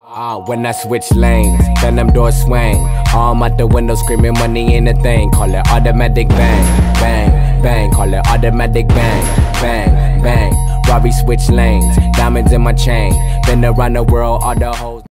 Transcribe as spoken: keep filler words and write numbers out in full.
Ah, when I switch lanes, then them doors swing. Arm out the window screaming money ain't a thing. Call it automatic bang, bang, bang. Call it automatic bang, bang, bang. Robbie switch lanes, diamonds in my chain. Been around the world, all the hoes.